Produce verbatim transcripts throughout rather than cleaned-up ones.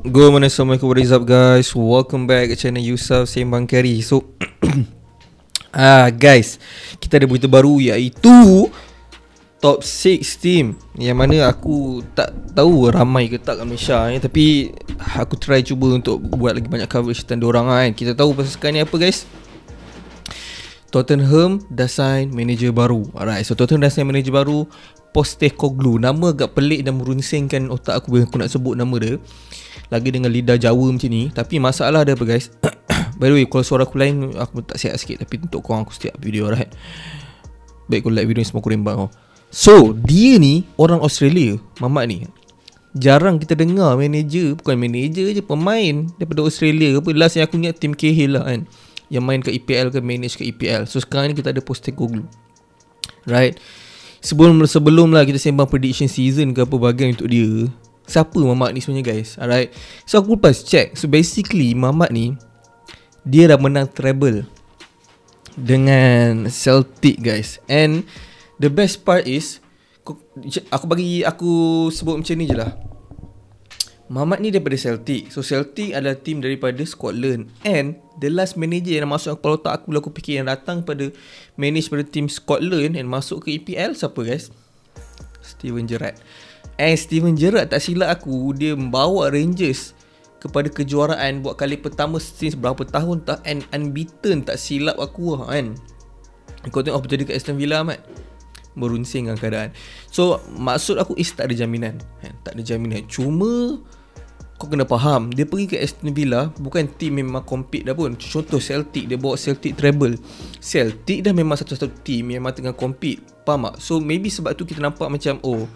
Good morning, Assalamualaikum, what is up guys? Welcome back ke channel Yusuf Sembang Carry. So ah guys, kita ada berita baru iaitu Top six team, yang mana aku tak tahu ramai ke tak kat Malaysia eh. Tapi aku try cuba untuk buat lagi banyak coverage tentang diorang kan. Kita tahu pasal sekarang ni apa guys? Tottenham dah sign manager baru. Alright, so Tottenham dah sign manager baru, Postecoglou. Nama agak pelik dan merunsingkan otak aku bila aku nak sebut nama dia, lagi dengan lidah Jawa macam ni. Tapi masalah dia apa guys? By the way, kalau suara aku lain, aku tak siap sikit. Tapi untuk korang aku setiap video, right? Baik, kau like video ni semua aku rembang. Oh. So, dia ni orang Australia, Mamat ni. Jarang kita dengar manager, bukan manager je, pemain daripada Australia. Apa last yang aku ingat Tim Cahill lah kan, yang main ke E P L ke manage ke E P L. So sekarang ni kita ada Postecoglou, right? Sebelum sebelum lah kita sembang prediction season ke apa bagian untuk dia, siapa Mamat ni sebenarnya guys? Alright, so aku lepas check. So basically Mamat ni, dia dah menang treble dengan Celtic guys. And the best part is, aku bagi aku sebut macam ni je lah. Mamat ni daripada Celtic. So Celtic adalah tim daripada Scotland. And the last manager yang masuk kepala otak aku bila aku fikir yang datang pada manage pada tim Scotland and masuk ke E P L, siapa guys? Steven Gerrard. And Steven Gerrard tak silap aku, dia membawa Rangers kepada kejuaraan buat kali pertama since berapa tahun tak, and unbeaten tak silap aku lah kan. Kau tengok apa jadi kat Aston Villa Mat, merunsing dengan keadaan. So maksud aku is tak ada jaminan kan? Tak ada jaminan. Cuma kau kena faham, dia pergi ke Aston Villa, bukan team memang compete dah pun. Contoh Celtic, dia bawa Celtic treble. Celtic dah memang satu-satu team yang memang tengah compete, faham tak? So maybe sebab tu kita nampak macam oh,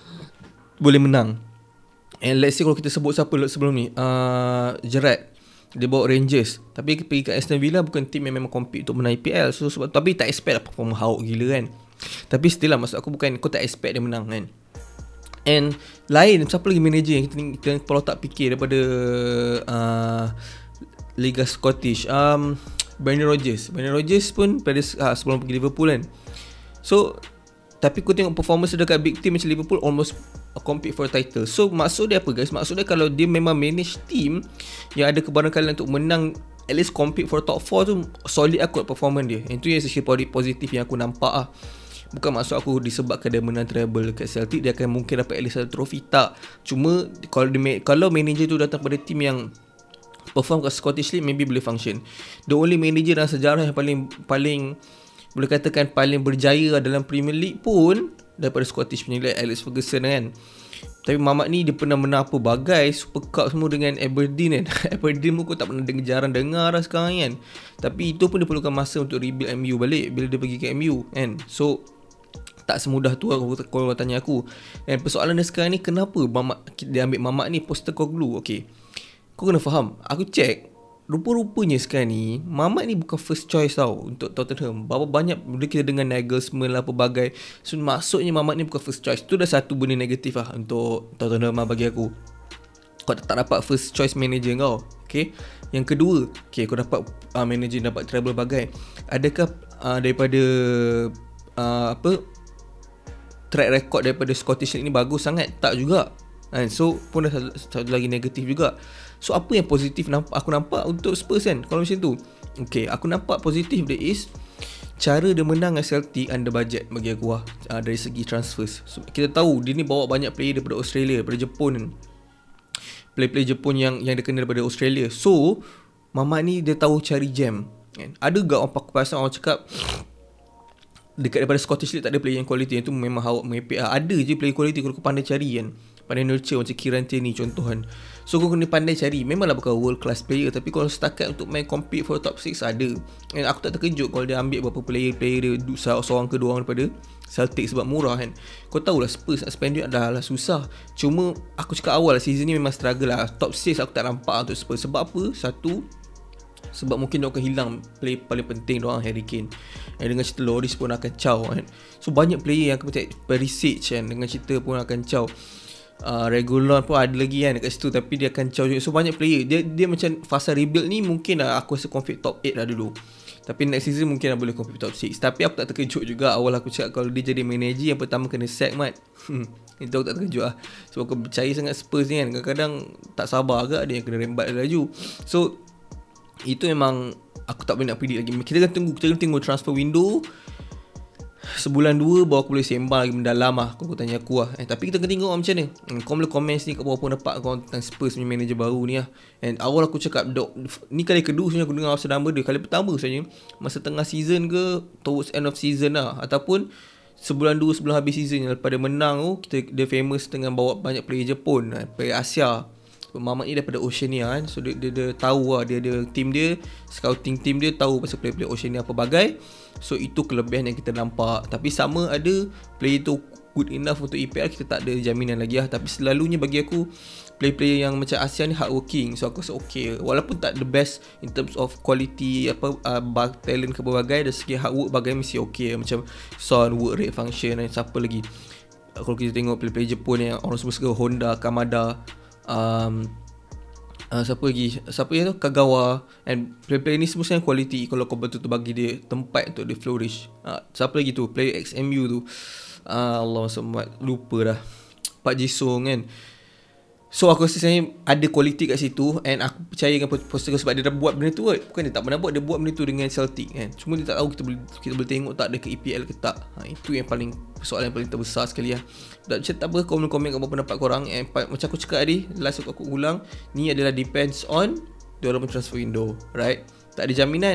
boleh menang. And let's say kalau kita sebut siapa sebelum ni, uh, Gerrard, dia bawa Rangers, tapi pergi ke Aston Villa, bukan team yang memang compete untuk menang E P L. So sebab, tapi tak expect lah perform hauk gila kan. Tapi still lah, maksud aku bukan kau tak expect dia menang kan. And lain, siapa lagi manager yang kita, kita kalau tak fikir daripada uh, Liga Scottish, um, Brendan Rodgers. Brendan Rodgers pun pada uh, sebelum pergi Liverpool kan. So tapi kau tengok performance dekat big team macam Liverpool, almost compete for a title. So maksud dia apa guys? Maksud dia kalau dia memang manage team yang ada kebarangkalian untuk menang, at least compete for top four tu, solid aku performance dia. Itu yang sisi positif yang aku nampak lah. Bukan maksud aku disebabkan dia menang treble kat Celtic dia akan mungkin dapat at least satu trofi, tak. Cuma kalau dia, kalau manager tu datang pada team yang perform kat Scottish League, maybe boleh function. The only manager dalam sejarah yang paling paling boleh katakan paling berjaya dalam Premier League pun daripada Scottish punya League, Alex Ferguson kan. Tapi Mamat ni dia pernah menang apa bagai Super Cup semua dengan Aberdeen kan. Aberdeen pun kau tak pernah dengar, jarang dengar lah sekarang kan. Tapi itu pun dia perlukan masa untuk rebuild M U balik bila dia pergi ke M U kan. So tak semudah tu lah kalau tanya aku. Dan persoalan dia sekarang ni, kenapa Mamat, dia ambil Mamat ni Postecoglou? Okay, kau kena faham, aku check, rupa-rupanya sekarang ni Mamat ni bukan first choice tau untuk Tottenham. Berapa banyak bila kita dengar Nagelsmann lah pelbagai. So maksudnya Mamat ni bukan first choice. Tu dah satu benda negatif lah untuk Tottenham lah bagi aku. Kau tak dapat first choice manager kau. Okay, yang kedua, okay, kau dapat uh, manager, dapat treble bagai. Adakah uh, daripada uh, apa track record daripada Scottish League ni bagus sangat? Tak juga kan. So pun dah satu, satu lagi negatif juga. So apa yang positif nampak, aku nampak untuk Spurs kan kalau macam tu? Okay, aku nampak positif dia is cara dia menang dengan Celtic under budget bagi aku lah, uh, dari segi transfers. So, kita tahu dia ni bawa banyak player daripada Australia, daripada Jepun kan. Player-player Jepun yang yang dia kenal daripada Australia. So Mamat ni dia tahu cari jam kan. Ada gak orang pasal orang cakap dekat daripada Scottish League tak ada player yang quality, yang tu memang hawak mengepek lah. Ada je player quality kalau kau pandai cari kan, pandai nurture macam Kieran Tierney contoh kan. So kau kena pandai cari. Memanglah bukan world class player, tapi kalau setakat untuk main compete for top six ada. And aku tak terkejut kalau dia ambil beberapa player-player dia seorang ke dua orang daripada Celtic sebab murah kan. Kau tahulah Spurs nak spend duit adalah susah. Cuma aku cakap awal season ni memang struggle lah. Top six aku tak nampak untuk Spurs. Sebab apa? Satu, sebab mungkin dia akan hilang player paling penting dia orang, Harry Kane. Dan dengan cerita Lloris pun akan caw kan. So banyak player yang akan macam Perisic kan, dengan cerita pun akan caw. uh, Regulon pun ada lagi kan dekat situ, tapi dia akan caw juga. So banyak player. Dia dia macam fasa rebuild ni mungkin lah aku rasa confit top eight lah dulu. Tapi next season mungkin dah boleh compete top six. Tapi aku tak terkejut juga. Awal aku cakap kalau dia jadi manager, yang pertama kena sack Mat. Hmm, itu aku tak terkejut lah. Sebab aku percaya sangat Spurs ni kan, kadang-kadang tak sabar agak dia yang kena rembat laju. So itu memang aku tak boleh nak predict lagi. Kita akan tunggu, kita akan tunggu transfer window sebulan dua baru aku boleh sembang lagi mendalam lah. Kau, kau tanya aku lah eh, tapi kita kena tengok lah macam mana. hmm, Kau boleh komen sini kat bawah pendapat kau tentang Spurs punya manager baru ni lah. And awal aku cakap dok, ni kali kedua sebenarnya aku dengar pasal nama dia. Kali pertama sebenarnya masa tengah season ke towards end of season lah, ataupun sebulan dua sebelum habis season, lepas dia menang tu, kita, dia famous dengan bawa banyak player Jepun, player Asia. Mamat ni daripada Oceania kan. So dia, dia, dia tahu lah, dia ada team dia, scouting team dia tahu pasal player-player Oceania apa bagai. So itu kelebihan yang kita nampak. Tapi sama ada player tu good enough untuk E P L, kita tak ada jaminan lagi lah. Tapi selalunya bagi aku, player-player yang macam Asia ni hardworking. So aku rasa okay, walaupun tak the best in terms of quality apa uh, talent ke berbagai, dari segi hard work bagai mesti okay. Macam Son, work rate function, dan siapa lagi. Kalau kita tengok player-player Jepun yang orang semua suka, Honda, Kamada, um, uh, siapa lagi, siapa yang tu, Kagawa, and player-player ni semua sangat quality. Kalau kau betul-betul bagi dia tempat untuk dia flourish. uh, Siapa lagi tu, player X M U tu, uh, Allah semua lupa dah, Pak Jisung kan. So aku rasa sebenarnya ada quality kat situ, and aku percaya dengan Postecoglou sebab dia dah buat benda tu kan. Bukan dia tak pernah buat, dia buat benda tu dengan Celtic kan. Cuma dia tak tahu kita boleh, kita boleh tengok tak ada ke E P L ke tak. ha, Itu yang paling, soalan yang paling terbesar sekali lah. Tak, macam tak apa, kau komen kat bawah pendapat korang. And macam aku cakap tadi, last aku ulang, ni adalah depends on diorang transfer window, right? Tak ada jaminan